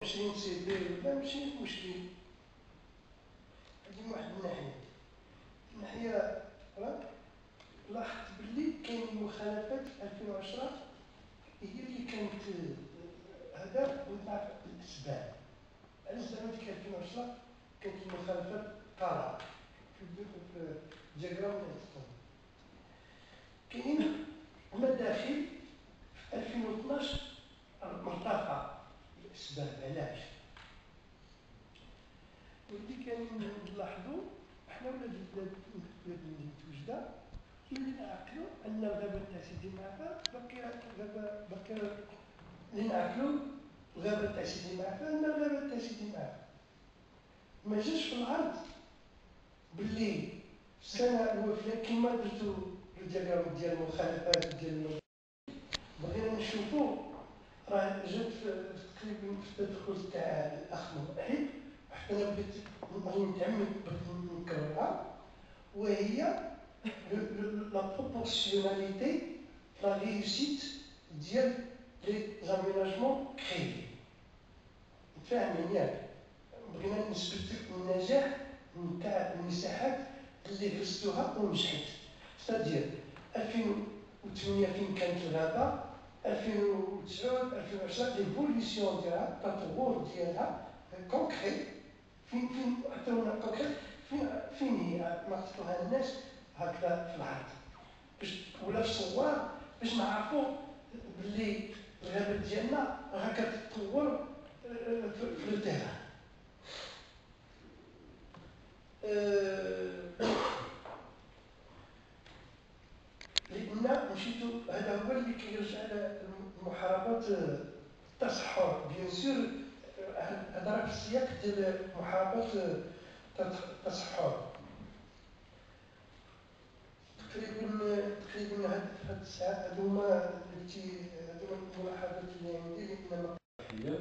20 سيتي ولا ماشي مشكل. هذه من واحد الناحية لاحظت باللي كاين مخالفات في 2010 هي اللي كانت هذا بغيت الاسباب. علاش زعما ديك 2010 كانت المخالفات طالعه في الدياغرام ديال كاين مداخل في 2012 مرتفعه. الاسباب علاش؟ واللي كان نلاحظوا احنا ولاد الوجده ملي نعقلوا ان الغابه تاع سيدي معفا باقي اللي نعقلوا الغابه تاع سيدي معفا ان الغابه تاع سيدي معفا ما جاش في العرض باللي السنه الوفيه كما درتوا الدياغرام ديال المخالفات ديال بغينا نشوفوا راه جات تقريبا في التدخل تاع الاخ موحد حتى انا بديت نتعمد نكررها وهي لا بروبورسيوناليتي لا ريوسيت ديال لي زاميناجمون كريي. فاهمين ياك؟ بغينا نثبت النجاح نتاع المساحات اللي غرستوها ونجحت. ستادير 2008 فين كانت الغابه، 2009 2010 ليفوليسيون ديالها التطور ديالها كونكري فين حتى هنا كونكري فين هي نعطوها للناس هكذا في العرض باش ولا في الصور باش نعرفوا باللي الغابه ديالنا راه كتطور في لو تيران. لان مشيتو هذا هو اللي كيرجع على المحاربات التصحر بيان سور. هذا راه في السياق ديال محاربات التصحر. تقريبا هاد الساعات هادوما الملاحظات اللي عندي انما حاليا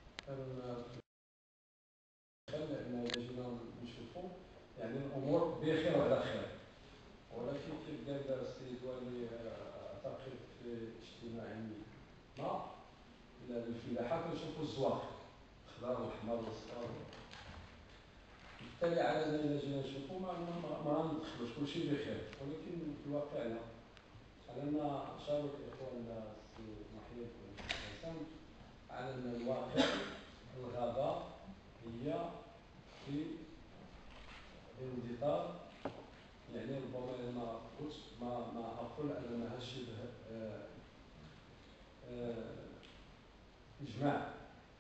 لان جينا نشوفوا يعني الامور بخير وعلى خير، ولكن كيف قال السيد والي اعتقد في اجتماع ما الى الفلاحه كنشوفوا الزواق الخضر والاحمر والاصفر، بالتالي على اننا جينا نشوفوا ما غندخلوش كلشي بخير، ولكن في الواقع لا. علينا شارك اخواننا السي محيط والحسن على ان الواقع الغابه هي في انضطار، يعني ربما ما اقول انها شبه اجماع.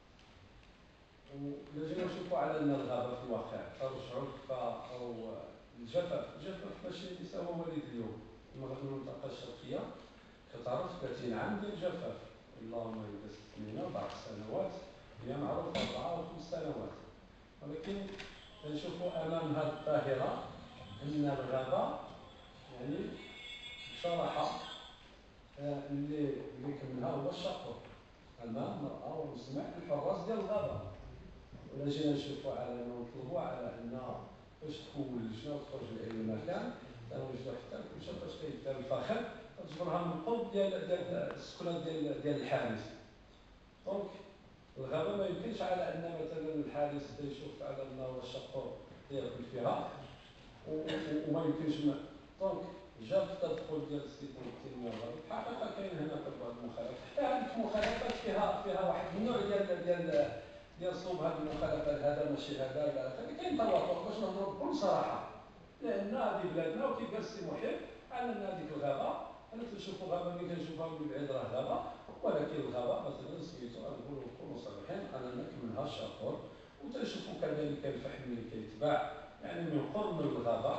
ولازم نشوفوا على ان الغابه في الواقع ترجع الكفاء او الجفاف ماشي ليس هو وليد اليوم. المنطقه الشرقيه كتعرف 30 عام ديال الجفاف، اللهم الا استثنينا بعض السنوات هي معروفه 4 أو 5 سنوات، ولكن نشوفوا امام هذه الظاهره ان الغابه يعني بصراحه اللي كملها هو الشقر امام مرأة ومسمع الحراس ديال الغابه. ولا جينا نشوفوا على نطلبوا على ان باش تكون لجنه وتخرج لاي مكان تنوجدوا حتى كلشي فاش كيدار الفخر تجبرها من القرب ديال السكنه ديال الحارس. دونك الغابه ما يمكنش على ان مثلا الحارس يشوف على انه الشقر ياكل فيها وما يمكنش دونك جاب التدخل ديال السيد التنميه الغابه. الحقيقه كاين هنا بعض المخالفات، هذه المخالفات فيها واحد النوع ديال صوب هذه المخالفات، هذا ماشي هذا الى اخره. كاين توافق باش نهضروا بكل صراحه، لان هذه بلادنا وكيف قال السي محب على ان هذيك الغابه انا تنشوفوا غابه ملي كنشوفها من بعيد راه غابه، ولكن الغابه مثلا سميتو نكونوا صريحين اننا كملها الشاطر. وتنشوفوا كذلك الفحم اللي كيتباع يعني من قرب من الغابه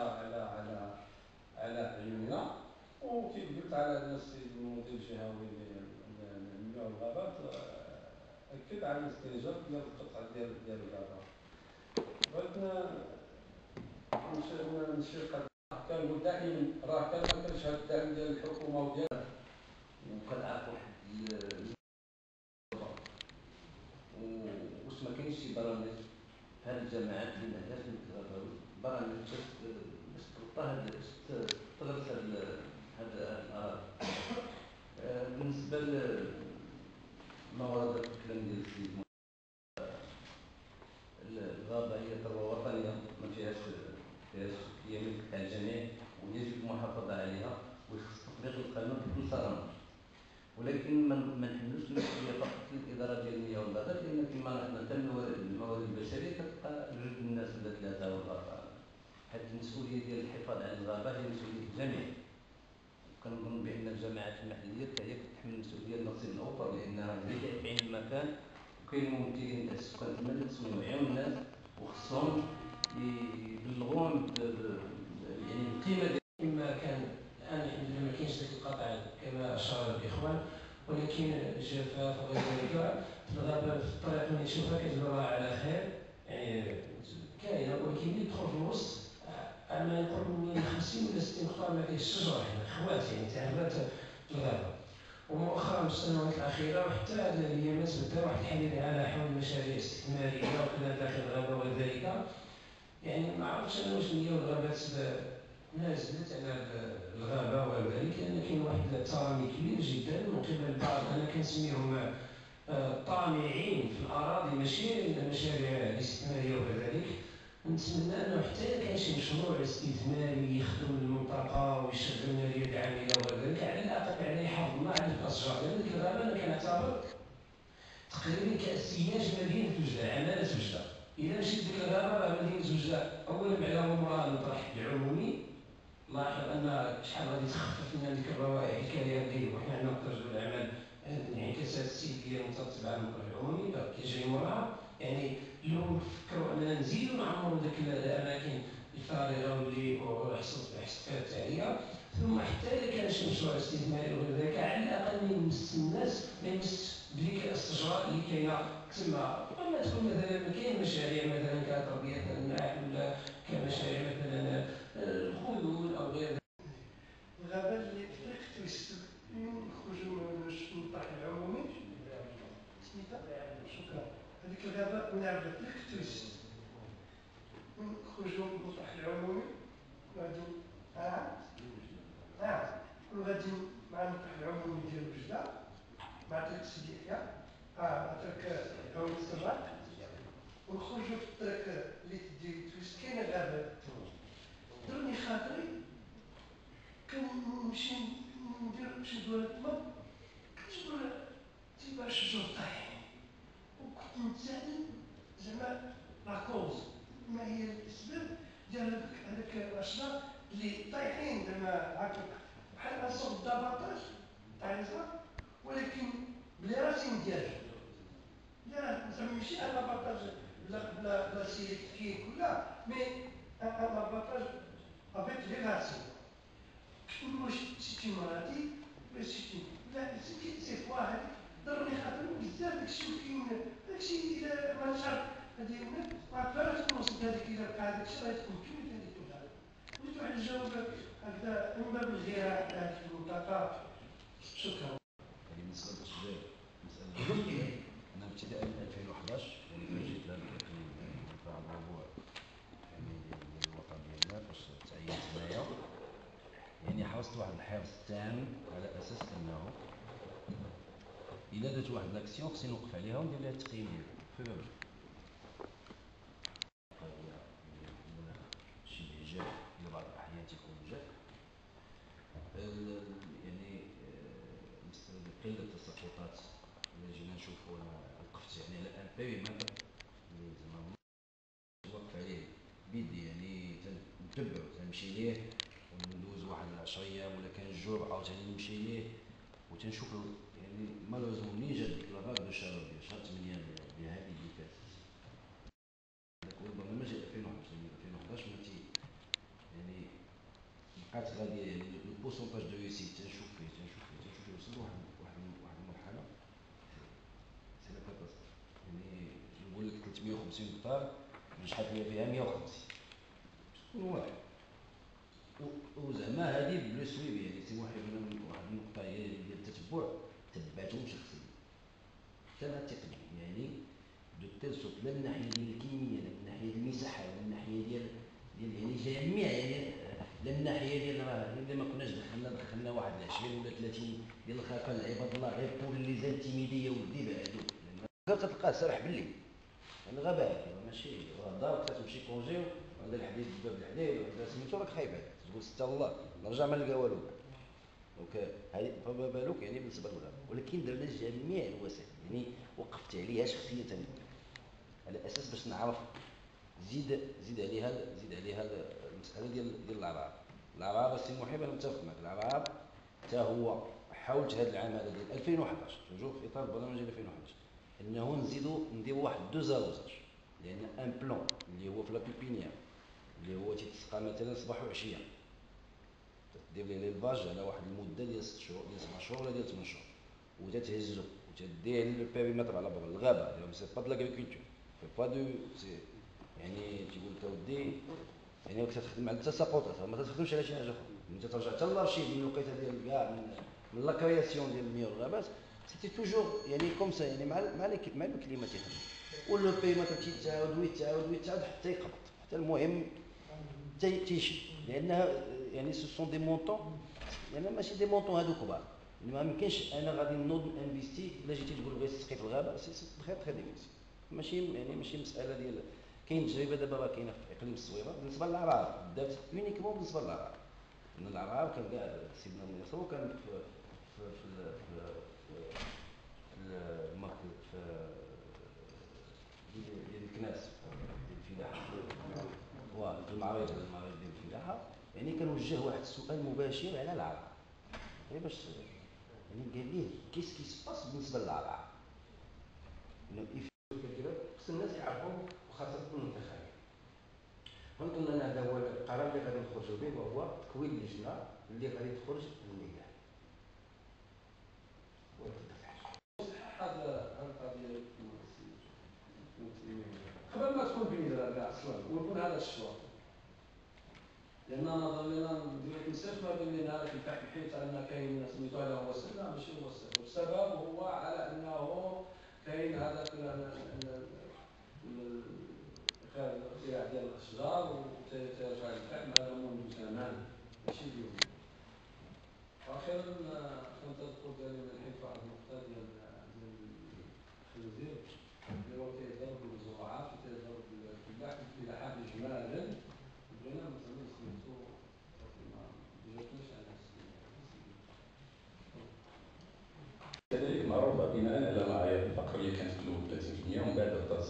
على عيوننا. وكيف قلت على ان السيد المدير الجهوي للمياه والغابات اكد على الاستنجاب ديال القطع ديال الغابه. بغيت نشير كنقول دائما راه كنشهد الدعم ديال الحكومه وديال وكنعرف واحد واش ما كاينش شي برامج في هذه الجامعات اللي ما عندهاش برامج باش تغرس هذا الاراضي. بالنسبه لما ورد الكلام ديال السيد الغابة هي ثروة وطنية ما فيهاش هي ملك تاع الجميع، ويجب المحافظة عليها ويخص تطبيق القانون بكل صرامة. ولكن ما نحملوش المسؤولية فقط للإدارة ديال المياه والغابات، لأن كما نحن حتى الموارد البشرية كتبقى جوج الناس ولا ثلاثة ولا أربعة، حيت المسؤولية ديال الحفاظ على الغابة هي مسؤولية الجميع. كنظن بأن الجماعات المحلية هي كتحمل المسؤولية النصيب الأوفر، لأنها هي في عين المكان وكاين ممثلين تاع السكان تما اللي خصهم يوعيو الناس وخصهم يبلغوهم يعني القيمة ديال كما كان الآن ما كاينش ذاك القطع كما أشار الإخوان، ولكن الجفاف وغير ذلك في الغابة في الطريق اللي نشوفها كتدور على خير، يعني كاينة، ولكن اللي يدخل في الوسط ما يقرب من 50 ولا 60 هكتار ما فيهش الشجرة، حنا خوات يعني تعبات في الغابة. ومؤخرا في السنوات الأخيرة وحتى هذه الأيامات بدا واحد الحديث على حول المشاريع الاستثمارية وكذا داخل الغابة وذلك. يعني ما عرفتش أنا واش هي والغابات نازلت على الغابة وذلك، لأن كاين واحد الترامي كبير جدا من قبل بعض أنا كنسميهم طامعين في الأراضي ماشي المشاريع الاستثمارية وكذلك. نتمنى أنه حتى كان شي مشروع استثماري يخدم المنطقة ويشغل اليد عاملة وذلك، على الأقل يعني يحافظنا على الأشجار، لأن ديك الغابة أنا كنعتبر تقريبا كالسياج مدينة وجدة، عمالة وجدة. إذا مشيت ديك الغابة راه مدينة وجدة أولا بعدا هو موراها المطرح العمومي، لاحظ أن شحال غادي تخفف لنا ديك الروائح الكريهة، وحنا عندنا ترجل الأعمال الانعكاسات السلبية المترتبة على المطرح العمومي كيجري موراها. يعني لو نفكروا أننا نزيدوا نعمروا ديك الأماكن الفارغة واللي حصلت فيها التعلية، ثم حتى إذا كان شي مشروع استثماري وغير ذلك على الأقل ما يمس الناس، ما يمس بديك الاستشراء اللي كاينة تما. ولا تكون مثلا كاين مشاريع مثلا كتربية النحل ولا كمشاريع مثلا الخيول أو غير ذلك. الغابة اللي في طريق تويست نخرجوا من المطرح العمومي شكرا. هذيك الغابة نعرف طريق تويست نخرجوا من المطرح العمومي وغادي وغادي مع المطرح العمومي ديال وجدة مع طريق سيدي يحيى مع طريق عون السراج، ونخرجوا في الطريق اللي تدي تويست كاينة غابة. درني خاطري كنمشي ندير شي دورة تما كنشوف تيبان شجر طايحين، وكنت نتسائل زعما لاكوز ما هي الاسباب ديال هذاك الاشجار اللي طايحين زعما هكا بحال صوب الدباطاج تاع الزهر، ولكن بلي راسين ديالها لا زعما ماشي ان لاباطاج بلا سيليكتيك ولا مي ان لاباطاج افيك لي راسين. واش شتي مراتي باش شتي لا سي فوا هذيك ضرني خاطر بزاف داكشي كاين داكشي الا ما نعرف هذه ما عرفتش توصل هذيك الا بقى هذاك الشيء غتكون كيف هذيك الحاله. بغيت واحد الجواب هكذا من باب الغيره تاع المنطقه. شكرا. بالنسبه للاشجار مساله انا ابتداء من 2011 يعني جيت لهذا الموضوع يعني ديال الوطن ديالنا باش تعينت هنايا، يعني حرصت واحد الحرص تام على اساس انه الا درت واحد لاكسيون خصني نوقف عليها وندير لها التقييم ديالها شي جاف في بعض الاحيان تيكون جاف يعني قله التساقطات. الا جينا نشوفوا انا وقفت يعني على ان بيريمتر اللي زعما نوقف عليه بيدي، يعني تنتبعو تنمشي ليه وندوز واحد 10 ايام ولا كان جوع عاوتاني نمشي ليه وتنشوف يعني مالوزمون منين جات ديك لاغاغ دو شهر 8 بهذه اللي فاتت ربما ما جا 2011 ما تي يعني بقات غادي يعني البورسونتاج دو ريسيت تنشوف فيه وصل واحد المرحله سي لا كاتاستروف. يعني نقول لك 350 هكتار نجحت فيها 150 شكون واحد وزعما هذه بلو سويفي. يعني سي واحد النقطه هي ديال التتبع تبعتهم شخصيا حتى لا التقني، يعني دو تيل سوت لا من الناحيه ديال الكيمياء لا من الناحيه ديال المساحه لا من الناحيه ديال يعني جميع يعني لا من الناحيه ديال راه الا ما كناش دخلنا واحد 20 ولا 30 ديال الخلفاء العباد الله غير بور لي زانتيميدي يا ولدي بعدو لان تلقاه سرح بالليل يعني غباء ماشي الدار كتمشي كونجي وعندها الحديد باب الحديد وعندها سميتو راك خايبه تقول ستة الله نرجع ما نلقى والو. دونك هاي فما بالك يعني بالنسبه للغابه، ولكن درنا جميع الوسائل يعني وقفت عليها شخصيا على اساس باش نعرف زيد عليها المساله ديال العرعر. العرعر السي محب انا متفق معك، العرعر حتى هو حاولت هذا العام هذا ديال 2011 نجو في اطار البرنامج ديال 2011 انه نديروا واحد دو زاروزاج، لان ان بلون اللي هو في لا بيبينيير اللي هو تيتسقى مثلا صباح وعشيه تدير ليه ليلفاج على واحد المده ديال 6 شهور ديال 7 شهور ولا ديال 8 شهور وتتهزو وتديه للبيريمتر على بابا الغابه يعني سي با د لاغريكولتور في با دو سي يعني تيقول لك اودي يعني راك تخدم على التساقطات ما تخدمش على شي حاجه اخرى. انت ترجع حتى لارشيف من الوقيته ديال كاع من لا كرياسيون ديال المياه والغابات سيتي توجور يعني كوم سا يعني مع الكلمه تيخدم ولو بيريمتر تيتعاود ويتعاود حتى يقبض حتى المهم تيشي لانها يعني سو سون دي مونطون يعني ماشي دي مونطون هادو كبار ما يمكنش انا غادي نوض انفيستي الا جيتي تقول بغيت تسقي في الغابه سي تري ديفيسيل ماشي يعني ماشي مساله ديال كاين تجربه دابا راه كاينه في اقليم الصويره بالنسبه للعرعر دارت يونيكمون بالنسبه للعرعر ان العرعر كان كاع سيدنا النصر كان في المركز ديال الكناس ديال الفلاحه في المعارض ديال الفلاحه يعني كنوجه واحد السؤال مباشر على العرعر غير باش يعني قال ليه كيس باس بالنسبه للعرعر خص الناس يعرفوا وخاصه المنتخبين. نظن ان هذا هو القرار اللي غادي نخرجوا به وهو تكوين لجنه اللي غادي تخرج للميدان. هذا القضيه قبل ما تكون بيدرا كاع اصلا ويكون هذا الشوط لان ظلينا نديرو نسيت ما بين لنا لك الحيت ان كاين سميتو هذا هو السر لا ماشي هو السر والسبب هو على انه كاين هذاك الاقتلاع ديال الاشجار وترجع الفحم هذا منذ زمان ماشي اليوم. واخيرا كنت تذكر ديالي من حيث واحد النقطه ديال الخنزير اللي هو كيضرب الزراعات وكيضرب الفلاحه اجمالا بغينا مثلا سميتو ما جاتنيش على كذلك معروفه بناء على معايير الفقر اللي كانت في الاول 30% ومن بعد هبطت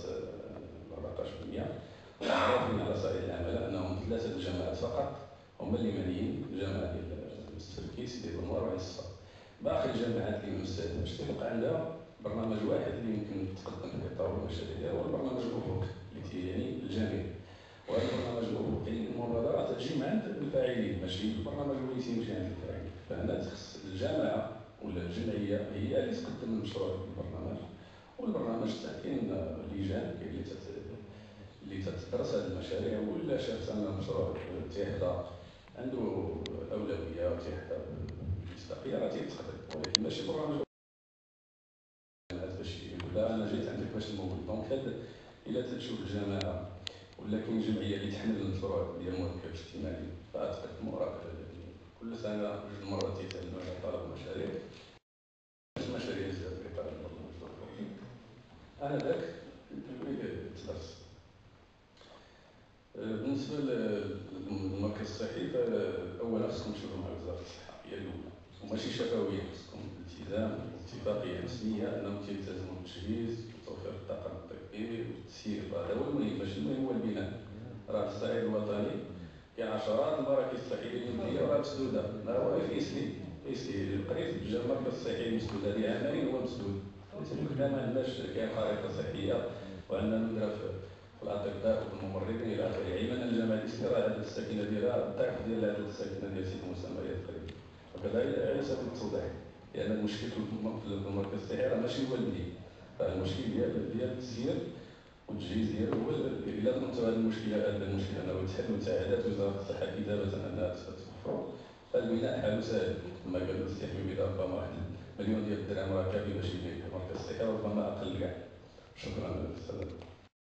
14%. وعرفنا على صعيد العماله انهم 3 الجامعات فقط هما اللي معنيين بالجامعه ديال السركيس ديال المنوار وعين الصفا. باقي الجامعات اللي مستهدفه تيبقى عندها برنامج واحد اللي يمكن تقدم في اطار المشاريع ديالها هو البرنامج الافقي اللي تيعني الجميع. وهذا البرنامج الافقي المبادرات تجي من عند الفاعلين ماشي البرنامج هو اللي تيمشي عند الفاعلين. فهنا تخص الجامعه ولا الجمعيه هي اللي تقدم المشروع في البرنامج والبرنامج تاع كاين لجان اللي تدرس هذه المشاريع ولا شافت ان المشروع تيحظى عنده اولويه وتيحظى بالمصداقيه راه تيتقدم ولكن ماشي برنامج باش يقول لا انا جيت عندك باش نمول. دونك هذا الا تشوف الجماعه ولا كاين جمعيه اللي تحمل المشروع ديال المركب الاجتماعي فتقدموا راه كل سنه جوج مرات تيتعلموا على طلب المشاريع المشاريع ديال اطار البرنامج الافقي انا ذاك تدرس. بالنسبه للمركز الصحي فاولا خصكم تشوفوا مع وزاره الصحه هي الاولى وماشي شفويه خصكم الالتزام واتفاقيه رسميه انهم تلتزموا بالتجهيز وتوفير الطاقم الطبي والتسيير. هذا هو المهم ماشي المهم هو البناء. راه في الصعيد الوطني كاين عشرات المراكز الصحيه المدنيه وراه مسدوده. راه هو في اسلي القريب جا المركز الصحي المسدود هذه عامين هو مسدود حنا ما عندناش كاين خريطه صحيه وعندنا ندرا في الاطباء والممرضين الى اخره. علما ان الجامعه الاسلاميه راه عدد الساكنه ديالها الضعف ديال عدد الساكنه ديال سيدي موسى مريض تقريبا. وكذا على سبيل التوضيح لان المشكل في المركز الصحي راه ماشي هو البنيه راه المشكل ديال التسيير والتجهيز ديالو هو الا ظننتوا هذه المشكله انه تحل وتساعدات وزاره الصحه كتابه انها توفر فالبناء حاله سهل. كما قال السي حميد ربما واحد مليون ديال الدرهم راه كافي باش يبني المركز الصحي وربما اقل كاع. شكرا للسلام.